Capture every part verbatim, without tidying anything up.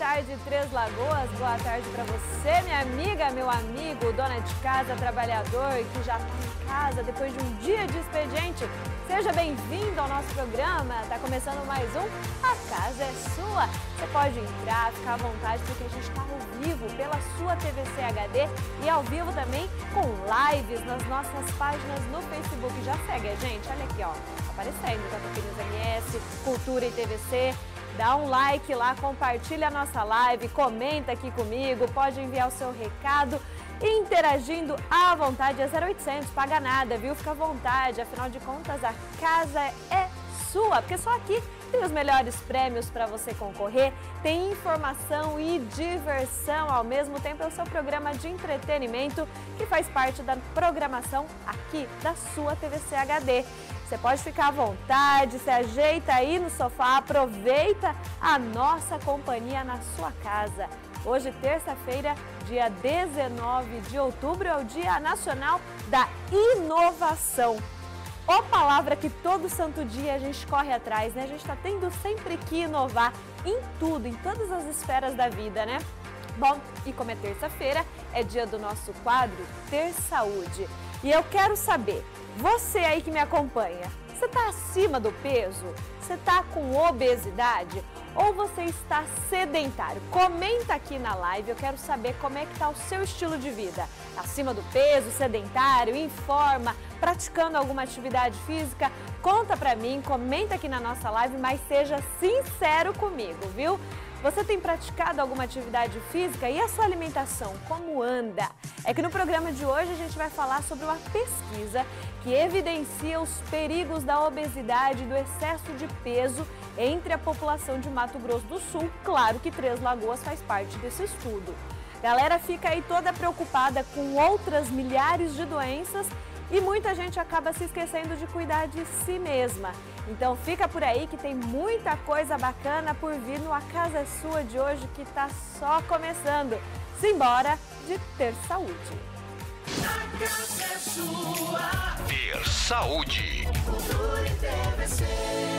tarde, Três Lagoas. Boa tarde para você, minha amiga, meu amigo, dona de casa, trabalhador que já está em casa depois de um dia de expediente. Seja bem-vindo ao nosso programa. Está começando mais um A Casa é Sua. Você pode entrar, ficar à vontade, porque a gente está ao vivo pela sua T V C H D e ao vivo também com lives nas nossas páginas no Facebook. Já segue a gente, olha aqui, ó, aparecendo, Catopinos M S, Cultura e T V C. Dá um like lá, compartilha a nossa live, comenta aqui comigo, pode enviar o seu recado, interagindo à vontade. É zero oitocentos, paga nada, viu? Fica à vontade, afinal de contas a casa é sua, porque só aqui tem os melhores prêmios para você concorrer, tem informação e diversão ao mesmo tempo. É o seu programa de entretenimento que faz parte da programação aqui da sua T V C H D. Você pode ficar à vontade, se ajeita aí no sofá, aproveita a nossa companhia na sua casa. Hoje, terça-feira, dia dezenove de outubro, é o Dia Nacional da Inovação. Ó, palavra que todo santo dia a gente corre atrás, né? A gente está tendo sempre que inovar em tudo, em todas as esferas da vida, né? Bom, e como é terça-feira, é dia do nosso quadro Ter Saúde. E eu quero saber, você aí que me acompanha, você está acima do peso? Você está com obesidade? Ou você está sedentário? Comenta aqui na live, eu quero saber como é que está o seu estilo de vida. Acima do peso, sedentário, em forma, praticando alguma atividade física? Conta pra mim, comenta aqui na nossa live, mas seja sincero comigo, viu? Você tem praticado alguma atividade física e a sua alimentação, como anda? É que no programa de hoje a gente vai falar sobre uma pesquisa que evidencia os perigos da obesidade e do excesso de peso entre a população de Mato Grosso do Sul. Claro que Três Lagoas faz parte desse estudo. Galera fica aí toda preocupada com outras milhares de doenças e muita gente acaba se esquecendo de cuidar de si mesma. Então fica por aí que tem muita coisa bacana por vir no A Casa é Sua de hoje, que está só começando. Simbora de Ter Saúde. A casa é sua. Ter Saúde. Cultura e T V C.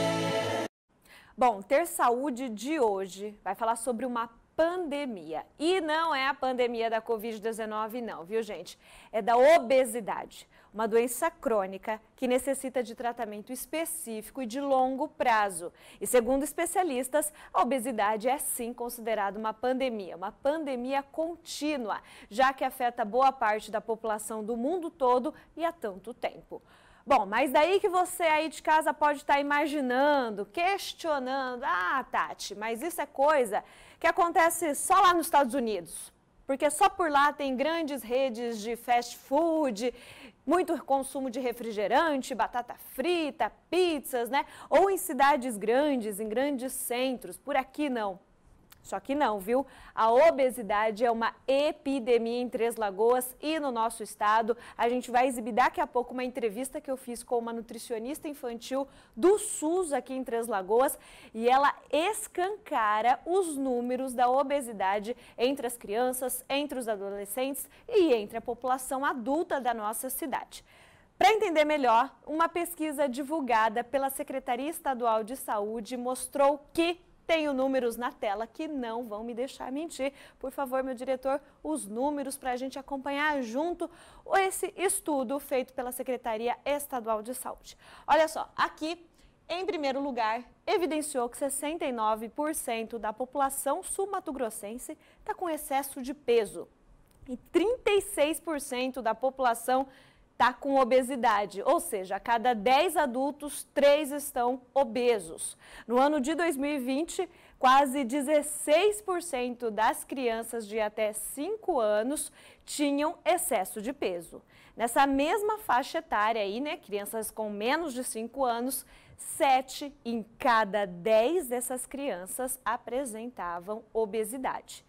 Bom, Ter Saúde de hoje vai falar sobre uma pandemia. E não é a pandemia da covid dezenove não, viu gente? É da obesidade, uma doença crônica que necessita de tratamento específico e de longo prazo. E segundo especialistas, a obesidade é sim considerada uma pandemia, uma pandemia contínua, já que afeta boa parte da população do mundo todo e há tanto tempo. Bom, mas daí que você aí de casa pode estar imaginando, questionando, ah, Tati, mas isso é coisa que acontece só lá nos Estados Unidos, porque só por lá tem grandes redes de fast food, muito consumo de refrigerante, batata frita, pizzas, né? Ou em cidades grandes, em grandes centros, por aqui não. Só que não, viu? A obesidade é uma epidemia em Três Lagoas e no nosso estado. A gente vai exibir daqui a pouco uma entrevista que eu fiz com uma nutricionista infantil do SUS aqui em Três Lagoas e ela escancara os números da obesidade entre as crianças, entre os adolescentes e entre a população adulta da nossa cidade. Para entender melhor, uma pesquisa divulgada pela Secretaria Estadual de Saúde mostrou que tenho números na tela que não vão me deixar mentir. Por favor, meu diretor, os números para a gente acompanhar junto esse estudo feito pela Secretaria Estadual de Saúde. Olha só, aqui, em primeiro lugar, evidenciou que sessenta e nove por cento da população sul-mato-grossense está com excesso de peso e trinta e seis por cento da população está com obesidade, ou seja, a cada dez adultos, três estão obesos. No ano de dois mil e vinte, quase dezesseis por cento das crianças de até cinco anos tinham excesso de peso. Nessa mesma faixa etária aí, né, crianças com menos de cinco anos, sete em cada dez dessas crianças apresentavam obesidade.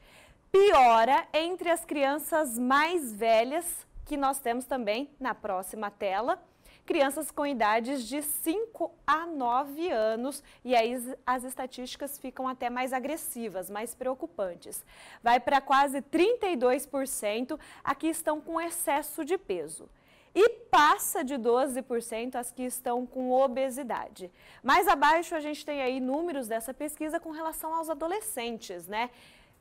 Piora entre as crianças mais velhas, que nós temos também na próxima tela, crianças com idades de cinco a nove anos, e aí as estatísticas ficam até mais agressivas, mais preocupantes. Vai para quase trinta e dois por cento aqui estão com excesso de peso. E passa de doze por cento as que estão com obesidade. Mais abaixo a gente tem aí números dessa pesquisa com relação aos adolescentes, né?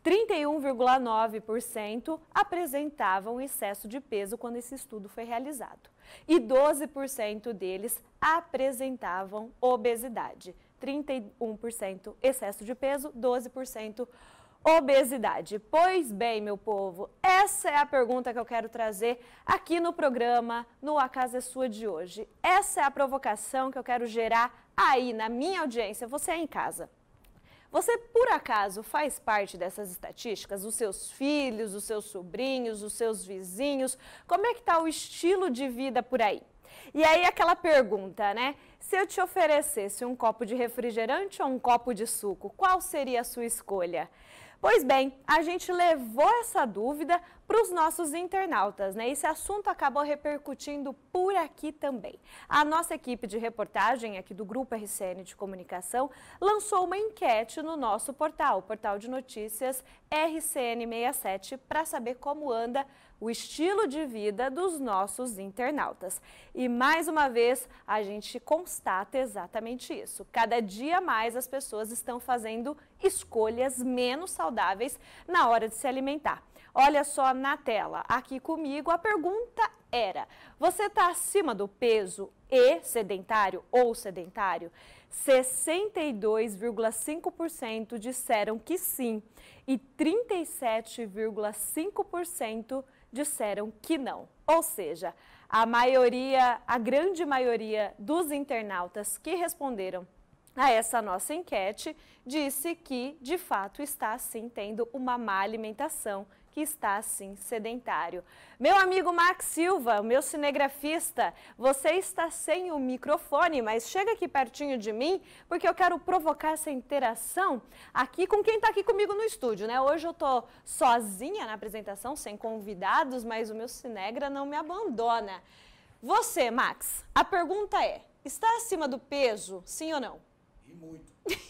trinta e um vírgula nove por cento apresentavam excesso de peso quando esse estudo foi realizado. E doze por cento deles apresentavam obesidade. trinta e um por cento excesso de peso, doze por cento obesidade. Pois bem, meu povo, essa é a pergunta que eu quero trazer aqui no programa, no A Casa é Sua de hoje. Essa é a provocação que eu quero gerar aí na minha audiência, você aí em casa. Você, por acaso, faz parte dessas estatísticas? Os seus filhos, os seus sobrinhos, os seus vizinhos? Como é que está o estilo de vida por aí? E aí aquela pergunta, né? Se eu te oferecesse um copo de refrigerante ou um copo de suco, qual seria a sua escolha? Pois bem, a gente levou essa dúvida para os nossos internautas, né? Esse assunto acabou repercutindo por aqui também. A nossa equipe de reportagem aqui do Grupo R C N de Comunicação lançou uma enquete no nosso portal, o portal de notícias R C N sessenta e sete, para saber como anda o estilo de vida dos nossos internautas. E mais uma vez, a gente constata exatamente isso. Cada dia mais as pessoas estão fazendo escolhas menos saudáveis na hora de se alimentar. Olha só na tela, aqui comigo, a pergunta era: você está acima do peso e sedentário ou sedentário? sessenta e dois vírgula cinco por cento disseram que sim e trinta e sete vírgula cinco por cento disseram que não. Ou seja, a maioria, a grande maioria dos internautas que responderam a essa nossa enquete disse que, de fato, está sim tendo uma má alimentação, que está sim sedentário. Meu amigo Max Silva, meu cinegrafista, você está sem o microfone, mas chega aqui pertinho de mim, porque eu quero provocar essa interação aqui com quem está aqui comigo no estúdio, né? Hoje eu tô sozinha na apresentação, sem convidados, mas o meu cinegra não me abandona. Você, Max, a pergunta é: está acima do peso, sim ou não? E muito.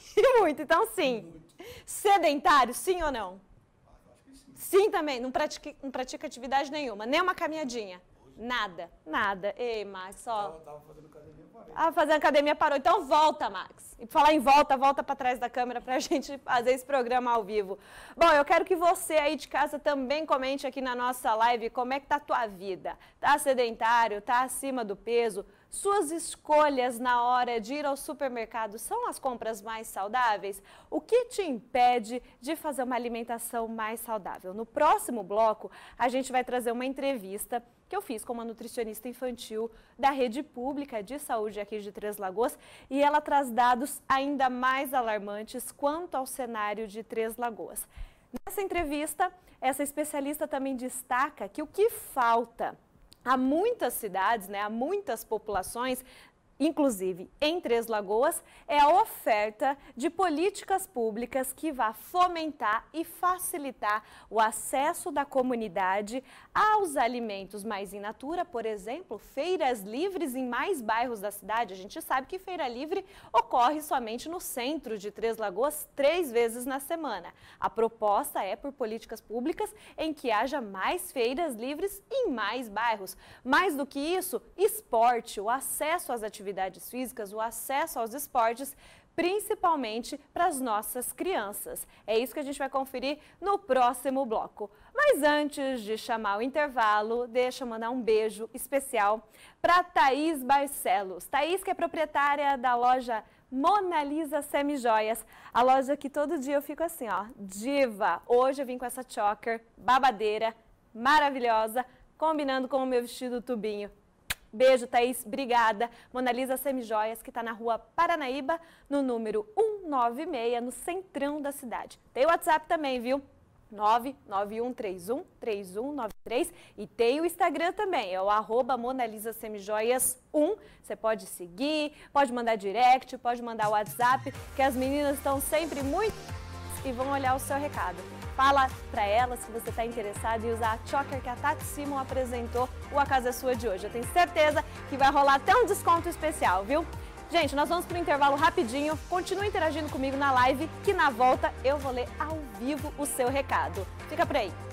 E muito, então sim. Muito. Sedentário, sim ou não? Ah, eu acho que sim. Sim também, não pratica, não pratica atividade nenhuma, nem uma caminhadinha. Nada, nada. Ei, Max, ó. Eu tava fazendo academia, parei. Ah, fazendo academia parou. Então volta, Max. E falar em volta, volta para trás da câmera pra gente fazer esse programa ao vivo. Bom, eu quero que você aí de casa também comente aqui na nossa live como é que tá a tua vida. Tá sedentário, tá acima do peso? Suas escolhas na hora de ir ao supermercado são as compras mais saudáveis? O que te impede de fazer uma alimentação mais saudável? No próximo bloco, a gente vai trazer uma entrevista que eu fiz com uma nutricionista infantil da rede pública de saúde aqui de Três Lagoas, e ela traz dados ainda mais alarmantes quanto ao cenário de Três Lagoas. Nessa entrevista, essa especialista também destaca que o que falta a muitas cidades, né, a muitas populações, inclusive em Três Lagoas, é a oferta de políticas públicas que vá fomentar e facilitar o acesso da comunidade aos alimentos mais in natura, por exemplo, feiras livres em mais bairros da cidade. A gente sabe que feira livre ocorre somente no centro de Três Lagoas três vezes na semana. A proposta é por políticas públicas em que haja mais feiras livres em mais bairros. Mais do que isso, esporte, o acesso às atividades atividades físicas, o acesso aos esportes, principalmente para as nossas crianças. É isso que a gente vai conferir no próximo bloco. Mas antes de chamar o intervalo, deixa eu mandar um beijo especial para Thaís Barcelos. Thaís, que é proprietária da loja Mona Lisa Semijoias, a loja que todo dia eu fico assim, ó, diva. Hoje eu vim com essa choker babadeira, maravilhosa, combinando com o meu vestido tubinho. Beijo, Thaís, obrigada. Mona Lisa Semijoias, que está na rua Paranaíba, no número cento e noventa e seis, no centrão da cidade. Tem o WhatsApp também, viu? nove nove um três um três um nove três, e tem o Instagram também, é o arroba Mona Lisa Semijoias um. Você pode seguir, pode mandar direct, pode mandar WhatsApp, que as meninas estão sempre muito e vão olhar o seu recado. Fala para elas que você está interessado em usar a choker que a Tati Simon apresentou o A Casa é Sua de hoje. Eu tenho certeza que vai rolar até um desconto especial, viu? Gente, nós vamos para o intervalo rapidinho. Continue interagindo comigo na live, que na volta eu vou ler ao vivo o seu recado. Fica por aí.